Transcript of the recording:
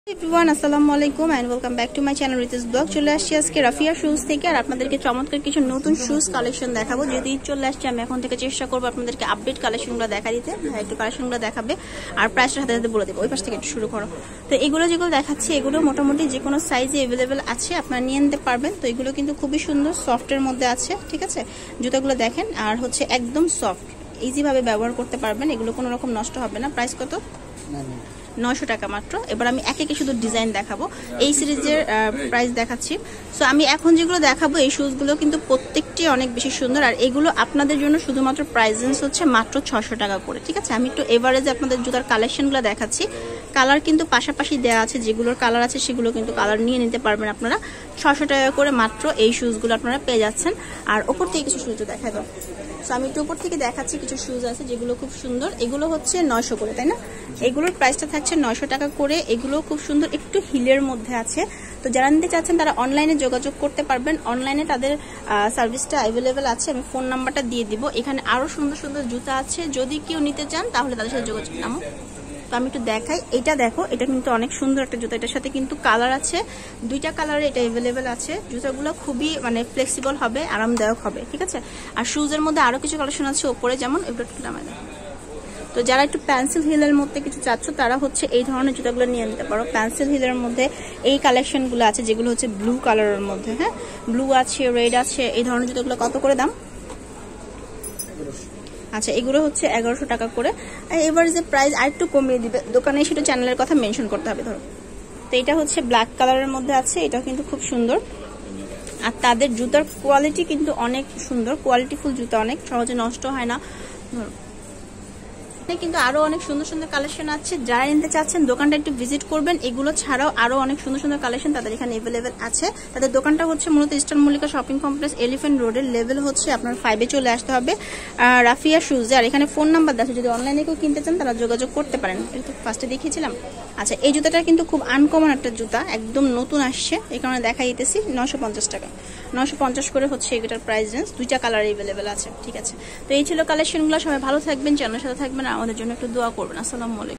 Everyone আসসালামু আলাইকুম and welcome back to my channel Ritesh blog. চলে আসছি আজকে রাফিয়া শুজ থেকে আর আপনাদেরকে চমৎকার কিছু নতুন শুজ কালেকশন দেখাবো। যেহেতু ঈদ চলে আসছে আমি এখন থেকে চেষ্টা করবো আপনাদেরকে আপডেট কালেকশনগুলো দেখা দিতে। একটু কালেকশনগুলো দেখাবে আর প্রাইসটা হাতে হাতে বলে দেবো। ওই পাশ থেকে একটু শুরু করো। তো এগুলো যেগুলো দেখাচ্ছি এগুলো মোটামুটি যে কোনো সাইজে অ্যাভেলেবেল আছে, আপনারা নিয়ে নিতে পারবেন। তো এগুলো কিন্তু খুবই সুন্দর সফটের মধ্যে আছে, ঠিক আছে। জুতাগুলো দেখেন আর হচ্ছে একদম সফট, ইজিভাবে ব্যবহার করতে পারবেন। এগুলো কোনো রকম নষ্ট হবে না। প্রাইস কত? 900 টাকা মাত্র। এবার আমি একে একে শুধু ডিজাইন দেখাবো, এই সিরিজের প্রাইস দেখাচ্ছি। সো আমি এখন যেগুলো দেখাবো এই শুজগুলো কিন্তু প্রত্যেকটি অনেক বেশি সুন্দর আর এগুলো আপনাদের জন্য শুধুমাত্র প্রাইস রেঞ্জ হচ্ছে মাত্র 600 টাকা করে, ঠিক আছে। আমি একটু এভারেজে আপনাদের জুতার কালেকশনগুলো দেখাচ্ছি। কালার কিন্তু পাশাপাশি দেওয়া আছে, যেগুলোর কালার আছে সেগুলো কিন্তু কালার নিয়ে নিতে পারবেন আপনারা। 600 টাকা করে মাত্র এই শুজগুলো আপনারা পেয়ে যাচ্ছেন। আর ওপর থেকে কিছু শুজ দেখাই দাও। সো আমি একটু উপর থেকে দেখাচ্ছি, কিছু শুজ আছে যেগুলো খুব সুন্দর। এগুলো হচ্ছে 900 করে, তাই না? এগুলোর প্রাইসটা থাকছে 900 টাকা করে। এগুলো খুব সুন্দর, একটু হিলের মধ্যে আছে। তো যারা নিতে চাচ্ছেন তারা অনলাইনে যোগাযোগ করতে পারবেন। অনলাইনে তাদের সার্ভিসটা অ্যাভেলেবেল আছে, আমি ফোন নাম্বারটা দিয়ে দিব। এখানে আরো সুন্দর সুন্দর জুতা আছে, যদি কেউ নিতে চান তাহলে তাদের সাথে যোগাযোগ নামো। তো আমি একটু দেখাই, এটা দেখো, এটা কিন্তু অনেক সুন্দর একটা জুতা। এটার সাথে কিন্তু কালার আছে, দুইটা কালারে এটা অ্যাভেলেবেল আছে। জুতাগুলো খুবই ফ্লেক্সিবল হবে, আরামদায়ক হবে, ঠিক আছে। আর শুজের মধ্যে আরো কিছু কালেকশন আছে ওপরে, যেমন এগুলো একটু নামাই দাও। তো যারা একটু পেন্সিল হিলের মধ্যে কিছু চাচ্ছ তারা হচ্ছে এই ধরনের জুতাগুলো নিয়ে নিতে পারো। পেন্সিল হিলের মধ্যে এই কালেকশনগুলো আছে যেগুলো হচ্ছে ব্লু কালারের মধ্যে, হ্যাঁ, ব্লু আছে, রেড আছে। এই ধরনের জুতাগুলো কত করে দাম? আচ্ছা, এগুলো হচ্ছে 1100 টাকা করে। এবার যে প্রাইস আর একটু কমিয়ে দিবে দোকানে, সেটা চ্যানেলের কথা মেনশন করতে হবে। ধরো, তো এটা হচ্ছে ব্ল্যাক কালারের মধ্যে আছে, এটা কিন্তু খুব সুন্দর। আর তাদের জুতার কোয়ালিটি কিন্তু অনেক সুন্দর, কোয়ালিটিফুল জুতা, অনেক সহজে নষ্ট হয় না। ধরো, কিন্তু আরো অনেক সুন্দর সুন্দর কালেকশন আছে। যারা নিতে চাচ্ছেন দোকানটা একটু ভিজিট করবেন। এগুলো ছাড়াও আরো অনেক সুন্দর সুন্দর কালেকশন তাদের এখানে অ্যাভেলেবেল আছে। তাদের দোকানটা হচ্ছে মূলত eastern Mallika shopping complex, elephant রোডের লেভেল হচ্ছে আপনার 5-এ চলে আসতে হবে। রাফিয়া শুজ, আর এখানে ফোন নাম্বার আছে, যদি অনলাইনে কেউ কিনতে চান তারা যোগাযোগ করতে পারেন। এটা তো ফার্স্টে দেখিয়েছিলাম। আচ্ছা, এই জুতাটা কিন্তু খুব আনকমন একটা জুতা, একদম নতুন আসছে, এই কারণে দেখাই দিতেছি। 950 টাকা, 950 করে হচ্ছে এটার প্রাইস রেঞ্জ। দুইটা কালার অ্যাভেলেবেল আছে, ঠিক আছে। তো এই ছিল কালেকশনগুলো। সবাই ভালো থাকবেন, চ্যানেলের সাথে থাকবেন আর আমাদের জন্য একটু দোয়া করবেন। আসসালামু আলাইকুম।